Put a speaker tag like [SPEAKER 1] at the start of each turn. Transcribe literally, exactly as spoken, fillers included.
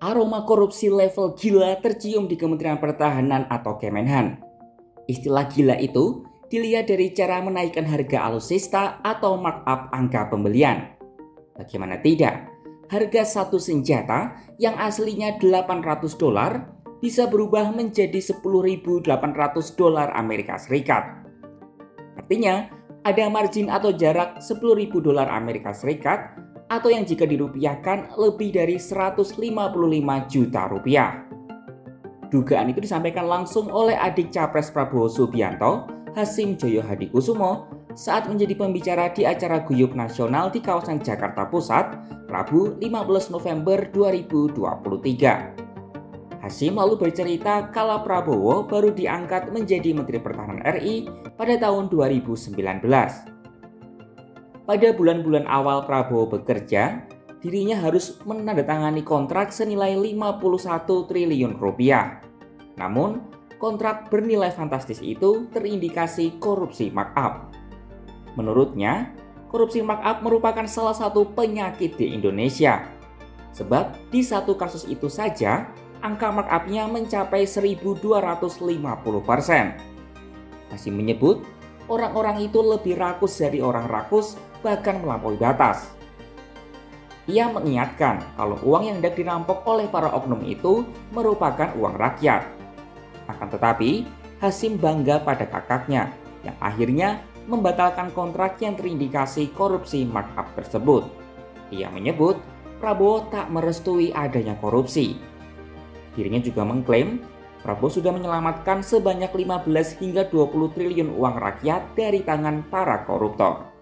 [SPEAKER 1] Aroma korupsi level gila tercium di Kementerian Pertahanan atau Kemenhan. Istilah gila itu dilihat dari cara menaikkan harga alutsista atau markup angka pembelian. Bagaimana tidak, harga satu senjata yang aslinya delapan ratus dolar bisa berubah menjadi sepuluh ribu delapan ratus dolar Amerika Serikat. Artinya, ada margin atau jarak sepuluh ribu dolar Amerika Serikat atau yang jika dirupiahkan lebih dari seratus lima puluh lima juta rupiah. Dugaan itu disampaikan langsung oleh adik Capres Prabowo Subianto, Hasim Joyo Hadikusumo, saat menjadi pembicara di acara Guyub Nasional di kawasan Jakarta Pusat, Rabu lima belas November dua ribu dua puluh tiga. Hasim lalu bercerita kala Prabowo baru diangkat menjadi Menteri Pertahanan R I pada tahun dua ribu sembilan belas. Pada bulan-bulan awal Prabowo bekerja, dirinya harus menandatangani kontrak senilai lima puluh satu triliun rupiah. Namun, kontrak bernilai fantastis itu terindikasi korupsi markup. Menurutnya, korupsi markup merupakan salah satu penyakit di Indonesia. Sebab di satu kasus itu saja, angka markup-nya mencapai seribu dua ratus lima puluh persen. Hasim menyebut, orang-orang itu lebih rakus dari orang rakus, bahkan melampaui batas. Ia mengingatkan kalau uang yang hendak dirampok oleh para oknum itu merupakan uang rakyat. Akan tetapi, Hasim bangga pada kakaknya yang akhirnya membatalkan kontrak yang terindikasi korupsi markup tersebut. Ia menyebut Prabowo tak merestui adanya korupsi. Dirinya juga mengklaim Prabowo sudah menyelamatkan sebanyak lima belas hingga dua puluh triliun uang rakyat dari tangan para koruptor.